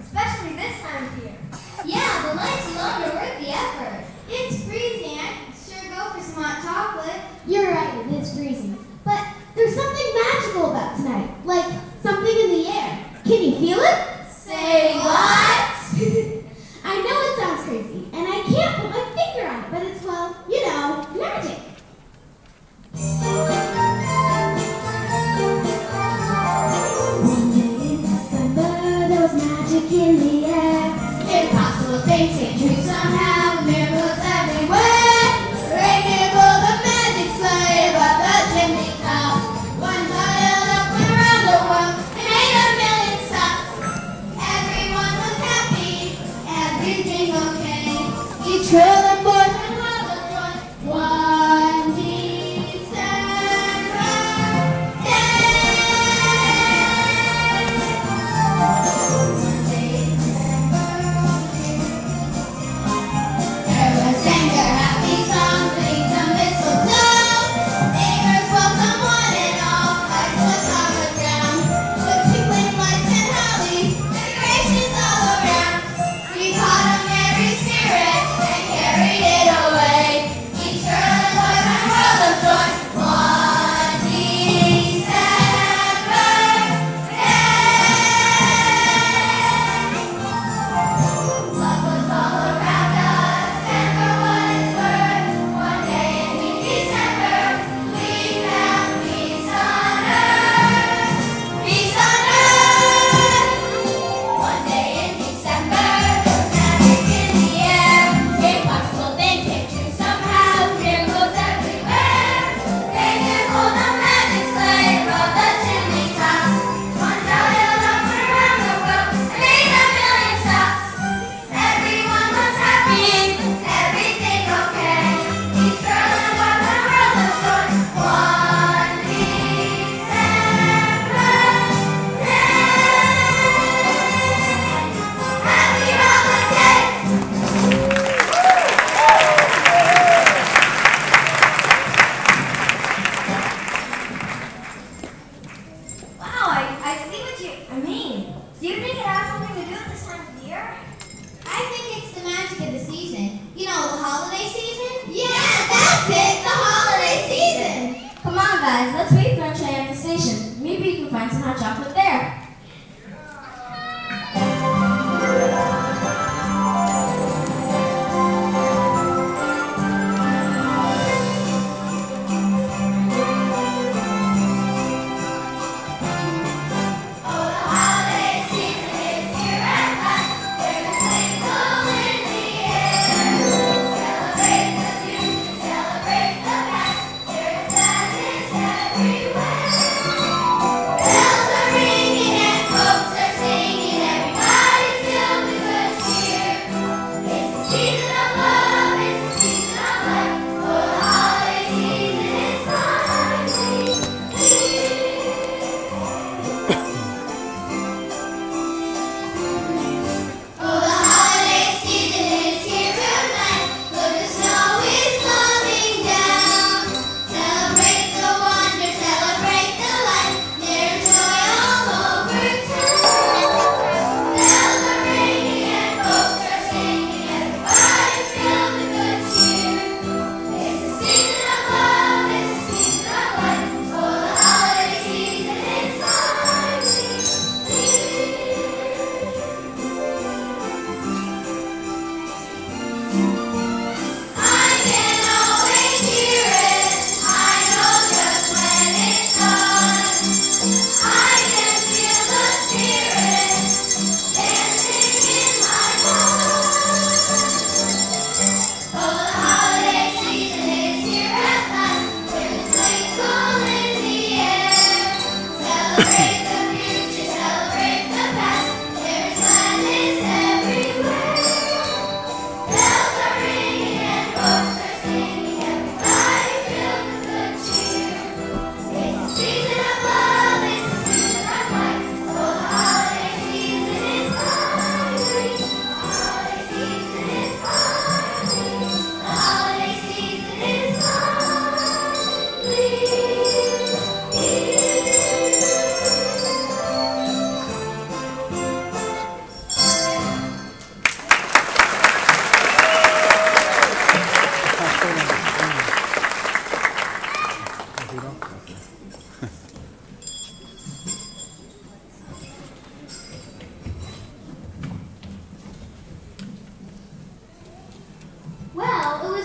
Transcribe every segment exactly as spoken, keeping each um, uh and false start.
especially this time of year. Yeah, the lights alone are worth the effort. It's freezing. I could sure go for some hot chocolate. You're right, it is freezing. But there's something magical about tonight, like something in the air. Can you feel it? Say what? I know it sounds crazy, and I can't put my finger on it, but it's, well, you know, magic. One day in December, there was magic in the air. Impossible things came true somehow, miracles everywhere. Reindeer pulled the magic sleigh above the chimney top. One child up went around the world and made a million stops. Everyone was happy, everything okay. Each girl and boy had loved one. One December day. One day in December, there was sang their happy song, beneath the mistletoe. Neighbors welcome one and all, lights was on the ground, with twinkling lights and holly, decorations all around. We caught a merry spirit and carried it away. Each girl and boy went world of joy. One December day. Love was all around us, and for what it's worth, one day in December, we found peace on earth. Peace on earth. One day in December, there was magic in the air. Impossible things came true somehow, miracles everywhere. Reindeer pulled a magic sleigh above the chimney tops. One child up went around the world and made a million stops. Everyone was happy, everything okay. Each girl and boy went a world of joy. One December day. Happy holidays. Wow, I, I see what you I mean. Do you think it has something to do with this time of year? I think it's the magic of the season. You know, the holiday season? Yeah, that's it, the holiday season. Come on, guys, let's wait for a train at the station. Maybe we can find some hot chocolate there. Oh, the holiday season is here at last. There's a twinkle in the air. Celebrate the future, celebrate the past. There is sadness everywhere.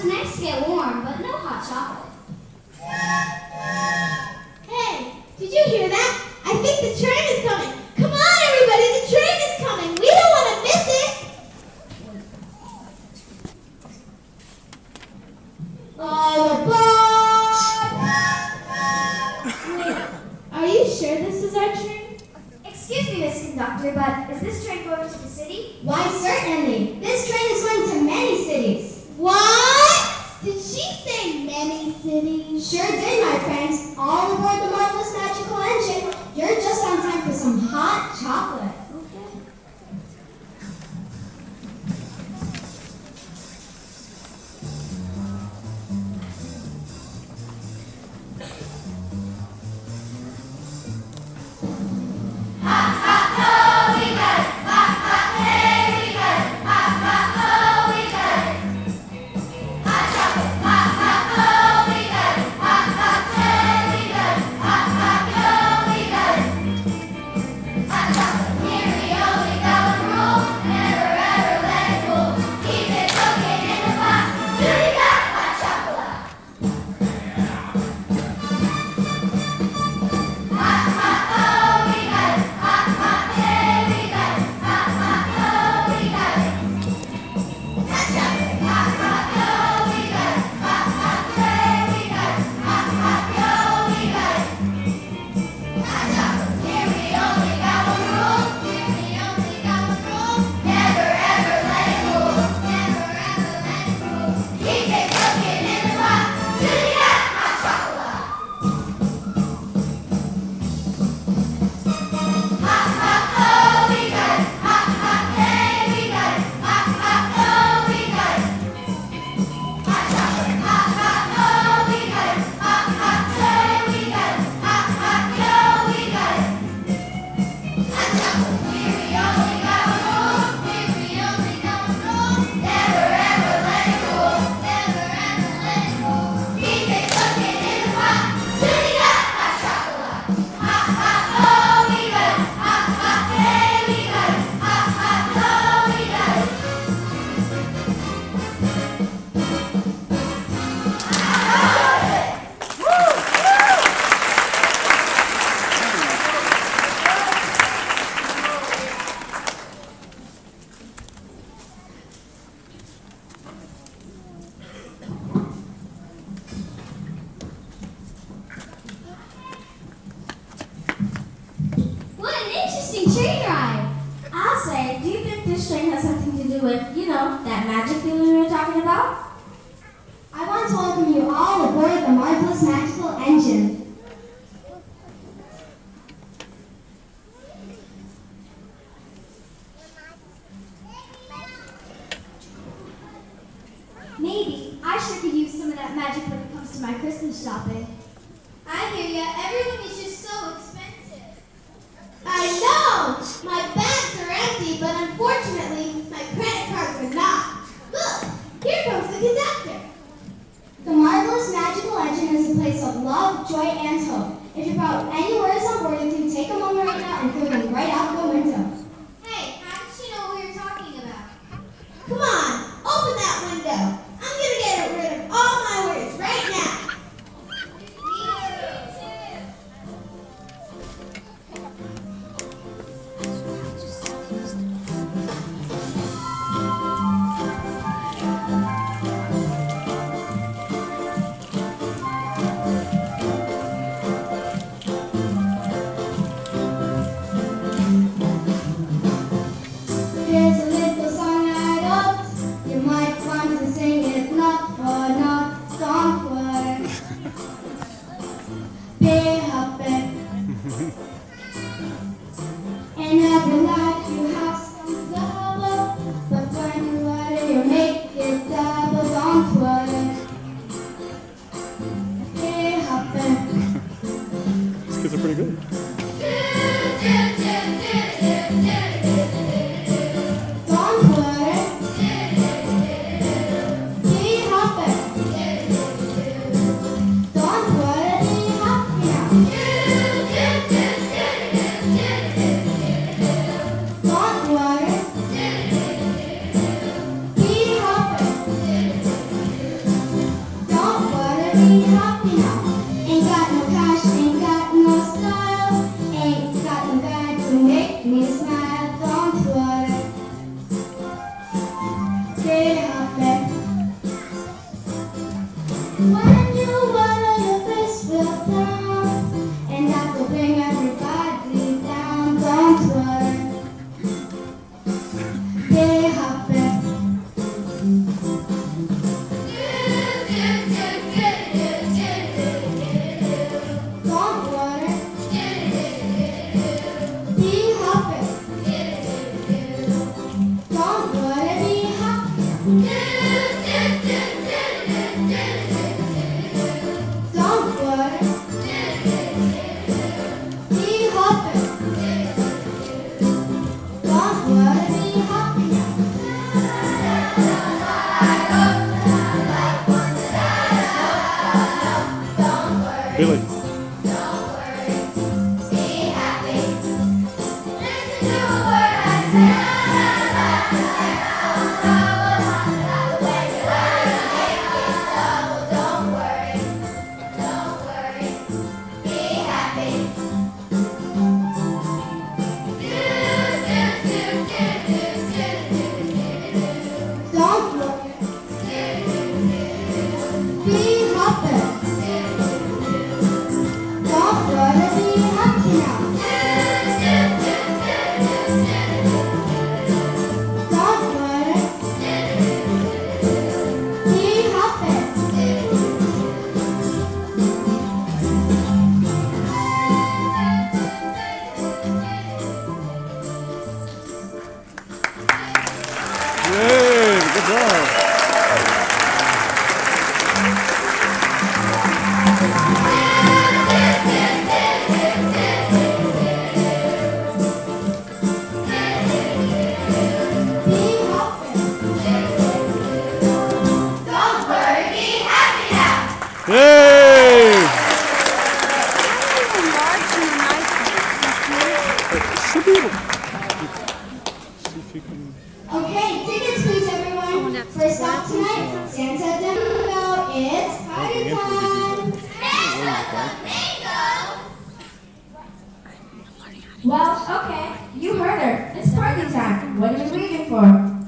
snacks get warm, but no hot chocolate. Hey, did you hear that? I think the train is coming. Come on, everybody, the train is coming. We don't want to miss it. All aboard! Wait, are you sure this is our train? Excuse me, Miss Conductor, but is this train going to the city? Why, certainly. This train is going to many cities. What? Did she say many cities? Sure did, my friends. All aboard the marvelous magical engine. You're just on time for some hot chocolate. Train ride. I'll say, do you think this train has something to do with, you know, that magic feeling we were talking about? I want to welcome you all aboard the marvelous magical engine. Maybe I sure could use some of that magic when it comes to my Christmas shopping. I hear ya. Everything is just so expensive. I know! My bags are empty, but unfortunately, my credit cards are not. Look, here comes the conductor. The marvelous magical engine is a place of love, joy, and hope. If you brought any worries on board, you can take a moment right now and throw them right out the window. Hey, how did she know what we were talking about? Come on, open that window. I'm gonna get rid of all my worries right now. Here's a little song I wrote. You might want to sing it not for not song for. Be happy. In every life you have some trouble, but when you worry you make it double. Don't worry. Be happy. These kids are pretty good. Yay! Good job. Don't worry, be happy now. Yay! Should be able to see if you can. Okay, tickets please everyone. First stop tonight, Santa Domingo. It's party time. Well, okay, you heard her. It's party time. What are you waiting for?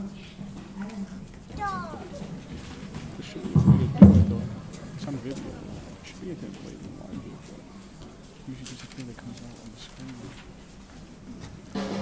It should be video. It's on video. It should be a good way to live video. Usually there's a thing that comes out on the screen.